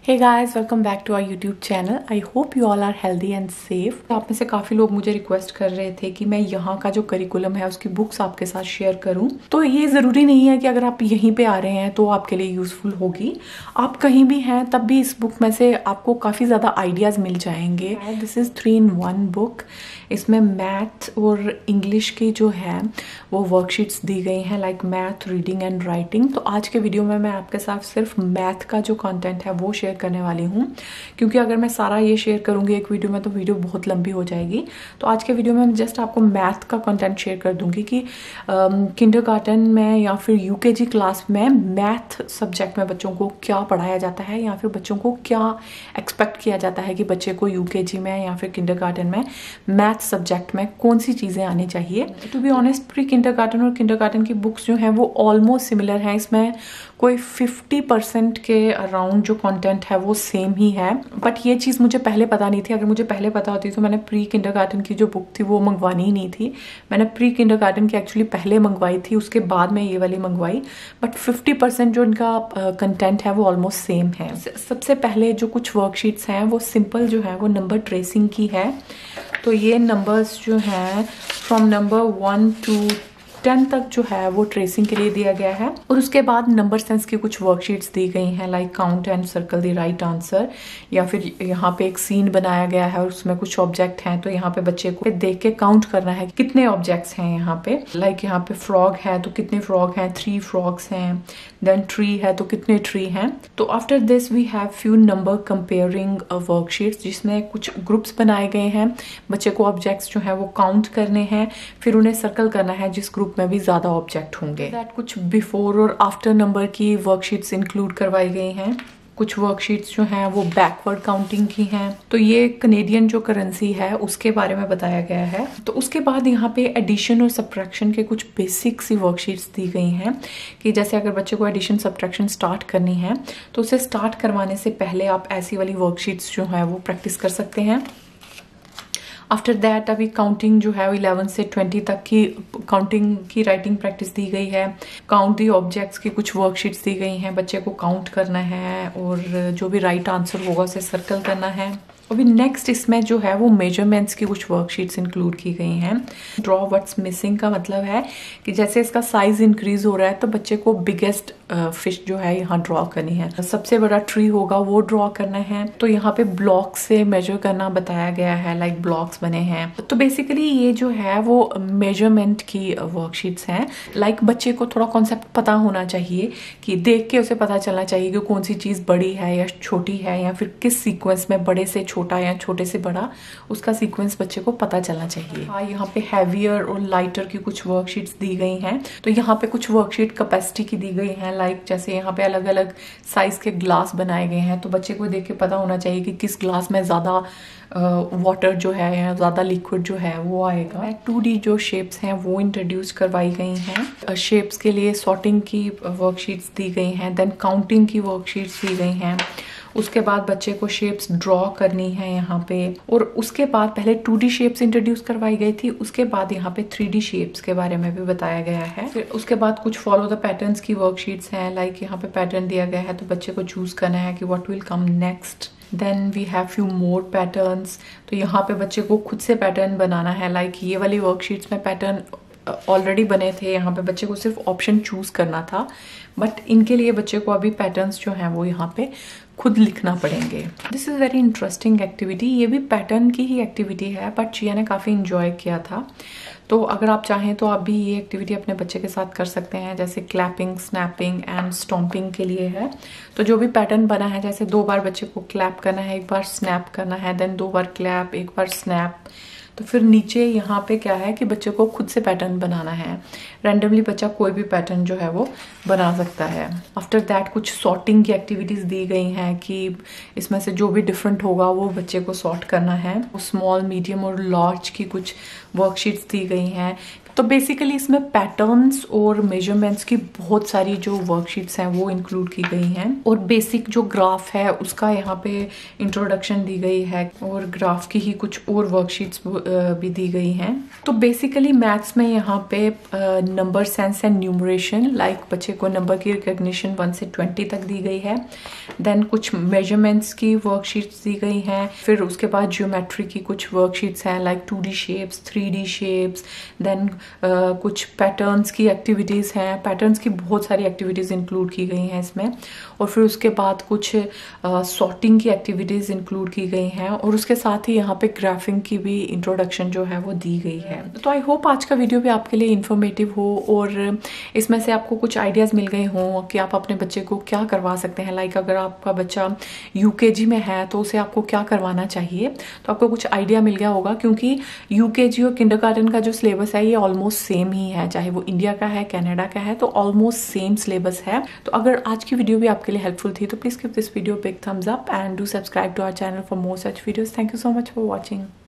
Hey guys, welcome back to our YouTube channel. I hope you all are healthy and safe. आप में से काफ़ी लोग मुझे रिक्वेस्ट कर रहे थे कि मैं यहाँ का जो करिकुलम है उसकी बुक्स आपके साथ शेयर करूँ। तो ये ज़रूरी नहीं है कि अगर आप यहीं पे आ रहे हैं तो आपके लिए यूज़फुल होगी। आप कहीं भी हैं तब भी इस बुक में से आपको काफ़ी ज़्यादा आइडियाज़ मिल जाएंगे। This is 3-in-1 book. इसमें मैथ और इंग्लिश की जो है वो वर्कशीट्स दी गई हैं, like math, reading and writing. तो आज के वीडियो में मैं आपके साथ सिर्फ मैथ का जो कंटेंट है वो शेयर करने वाली हूँ, क्योंकि अगर मैं सारा ये शेयर करूंगी एक वीडियो में तो वीडियो बहुत लंबी हो जाएगी। तो आज के वीडियो में मैं जस्ट आपको मैथ का कंटेंट शेयर कर दूंगी कि किंडरगार्टन में या फिर यूकेजी क्लास में मैथ सब्जेक्ट में बच्चों को क्या पढ़ाया जाता है, या फिर बच्चों को क्या एक्सपेक्ट किया जाता है कि बच्चे को यूकेजी में या फिर किंडरगार्टन में मैथ सब्जेक्ट में कौन सी चीज़ें आनी चाहिए। To be honest, pre kindergarten और किंडरगार्टन की बुक्स जो हैं वो ऑलमोस्ट सिमिलर हैं। इसमें कोई 50% के अराउंड जो कंटेंट है वो सेम ही है, बट ये चीज़ मुझे पहले पता नहीं थी। अगर मुझे पहले पता होती तो मैंने प्री किंडरगार्टन की जो बुक थी वो मंगवानी ही नहीं थी। मैंने प्री किंडरगार्टन की एक्चुअली पहले मंगवाई थी, उसके बाद मैं ये वाली मंगवाई, बट 50% जो इनका कंटेंट है वो ऑलमोस्ट सेम है। सबसे पहले जो कुछ वर्कशीट्स हैं वो सिंपल जो है वो नंबर ट्रेसिंग की है। तो ये नंबर्स जो हैं फ्रॉम नंबर 1 to 10 तक जो है वो ट्रेसिंग के लिए दिया गया है। और उसके बाद नंबर सेंस की कुछ वर्कशीट्स दी गई हैं, like count and circle the right answer, या फिर यहाँ पे एक सीन बनाया गया है और उसमें कुछ ऑब्जेक्ट हैं, तो यहाँ पे बच्चे को देख के काउंट करना है कितने ऑब्जेक्ट्स हैं यहाँ पे। लाइक यहाँ पे फ्रॉग है तो कितने फ्रॉग हैं, 3 फ्रॉग्स हैं। देन ट्री है तो कितने ट्री हैं। तो after this we have few number comparing worksheets, जिसमें कुछ ग्रुप्स बनाए गए हैं। बच्चे को ऑब्जेक्ट्स जो है वो काउंट करने हैं, फिर उन्हें सर्कल करना है जिस ग्रुप में भी ज्यादा ऑब्जेक्ट होंगे। कुछ बिफोर और आफ्टर नंबर की वर्कशीट्स इंक्लूड करवाई गई हैं। कुछ वर्कशीट्स जो हैं वो बैकवर्ड काउंटिंग की हैं। तो ये कनेडियन जो करेंसी है उसके बारे में बताया गया है। तो उसके बाद यहाँ पे एडिशन और सब्ट्रैक्शन के कुछ बेसिक सी वर्कशीट्स दी गई हैं, कि जैसे अगर बच्चे को एडिशन सब्ट्रैक्शन स्टार्ट करनी है तो उसे स्टार्ट करवाने से पहले आप ऐसी वाली वर्कशीट्स जो है वो प्रैक्टिस कर सकते हैं। आफ्टर दैट अभी काउंटिंग जो है 11 से 20 तक की काउंटिंग की राइटिंग प्रैक्टिस दी गई है। काउंट दी ऑब्जेक्ट्स की कुछ वर्कशीट्स दी गई हैं, बच्चे को काउंट करना है और जो भी राइट आंसर होगा उसे सर्कल करना है। अभी नेक्स्ट इसमें जो है वो मेजरमेंट्स की कुछ वर्कशीट्स इंक्लूड की गई हैं। ड्रॉ व्हाट्स मिसिंग का मतलब है कि जैसे इसका साइज इंक्रीज हो रहा है तो बच्चे को बिगेस्ट फिश जो है यहाँ ड्रॉ करनी है, सबसे बड़ा ट्री होगा वो ड्रॉ करना है। तो यहाँ पे ब्लॉक से मेजर करना बताया गया है, लाइक ब्लॉक्स बने हैं। तो बेसिकली ये जो है वो मेजरमेंट की वर्कशीट्स हैं। लाइक बच्चे को थोड़ा कॉन्सेप्ट पता होना चाहिए, कि देख के उसे पता चलना चाहिए कि कौन सी चीज बड़ी है या छोटी है, या फिर किस सीक्वेंस में बड़े से छोटा या छोटे से बड़ा, उसका सीक्वेंस बच्चे को पता चलना चाहिए। हाँ, यहाँ पे हैवियर और लाइटर की कुछ वर्कशीट्स दी गई हैं। तो यहाँ पे कुछ वर्कशीट कैपेसिटी की दी गई हैं, लाइक जैसे यहाँ पे अलग अलग साइज के ग्लास बनाए गए हैं। तो बच्चे को देख के पता होना चाहिए कि किस ग्लास में ज्यादा वाटर जो है या ज्यादा लिक्विड जो है वो आएगा। 2D जो शेप्स हैं वो इंट्रोड्यूस करवाई गई हैं। शेप्स के लिए सॉर्टिंग की वर्कशीट्स दी गई हैं। देन काउंटिंग की वर्कशीट्स दी गई हैं। उसके बाद बच्चे को शेप्स ड्रॉ करनी है यहाँ पे, और उसके बाद पहले 2D शेप्स इंट्रोड्यूस करवाई गई थी, उसके बाद यहाँ पे 3D शेप्स के बारे में भी बताया गया है। फिर उसके बाद कुछ फॉलो द पैटर्न्स की वर्कशीट्स हैं, लाइक यहाँ पे पैटर्न दिया गया है तो बच्चे को चूज करना है कि what will come next. Then we have few more patterns. तो यहाँ पे बच्चे को खुद से पैटर्न बनाना है, लाइक ये वाली वर्कशीट्स में पैटर्न ऑलरेडी बने थे, यहाँ पे बच्चे को सिर्फ ऑप्शन चूज करना था, बट इनके लिए बच्चे को अभी पैटर्न्स जो हैं वो यहाँ पे खुद लिखना पड़ेंगे। This is very interesting activity. ये भी पैटर्न की ही एक्टिविटी है, बट जिया ने काफी इंजॉय किया था। तो अगर आप चाहें तो आप भी ये एक्टिविटी अपने बच्चे के साथ कर सकते हैं, जैसे क्लैपिंग, स्नैपिंग एंड स्टॉम्पिंग के लिए है। तो जो भी पैटर्न बना है, जैसे 2 बार बच्चे को क्लैप करना है, 1 बार स्नैप करना है, देन 2 बार क्लैप, 1 बार स्नैप। तो फिर नीचे यहाँ पे क्या है कि बच्चे को खुद से पैटर्न बनाना है। रैंडमली बच्चा कोई भी पैटर्न जो है वो बना सकता है। आफ्टर दैट कुछ सॉर्टिंग की एक्टिविटीज दी गई हैं, कि इसमें से जो भी डिफरेंट होगा वो बच्चे को सॉर्ट करना है। स्मॉल, मीडियम और लार्ज की कुछ वर्कशीट्स दी गई हैं। तो बेसिकली इसमें पैटर्न्स और मेजरमेंट्स की बहुत सारी जो वर्कशीट्स हैं वो इंक्लूड की गई हैं, और बेसिक जो ग्राफ है उसका यहाँ पे इंट्रोडक्शन दी गई है, और ग्राफ की ही कुछ और वर्कशीट्स भी दी गई हैं। तो बेसिकली मैथ्स में यहाँ पे number sense and numeration, like बच्चे को नंबर की रिकग्निशन 1 से 20 तक दी गई है। देन कुछ मेजरमेंट्स की वर्कशीट्स दी गई हैं, फिर उसके बाद ज्योमेट्री की कुछ वर्कशीट्स हैं like 2D shapes, 3D shapes. Then कुछ पैटर्न्स की एक्टिविटीज़ हैं, पैटर्न्स की बहुत सारी एक्टिविटीज़ इंक्लूड की गई हैं इसमें। और फिर उसके बाद कुछ सॉर्टिंग की एक्टिविटीज़ इंक्लूड की गई हैं, और उसके साथ ही यहाँ पे ग्राफिंग की भी इंट्रोडक्शन जो है वो दी गई है। तो आई होप आज का वीडियो भी आपके लिए इन्फॉर्मेटिव हो, और इसमें से आपको कुछ आइडियाज़ मिल गए हों कि आप अपने बच्चे को क्या करवा सकते हैं। लाइक अगर आपका बच्चा UKG में है तो उसे आपको क्या करवाना चाहिए, तो आपको कुछ आइडिया मिल गया होगा, क्योंकि UKG और किंडरगार्टन का जो सिलेबस है ये ऑलमोस्ट सेम ही है, चाहे वो इंडिया का है, कनाडा का है, तो ऑलमोस्ट सेम सिलेबस है। तो अगर आज की वीडियो भी आपके लिए हेल्पफुल थी तो please give this video big thumbs up and do subscribe to our channel for more such videos. Thank you so much for watching.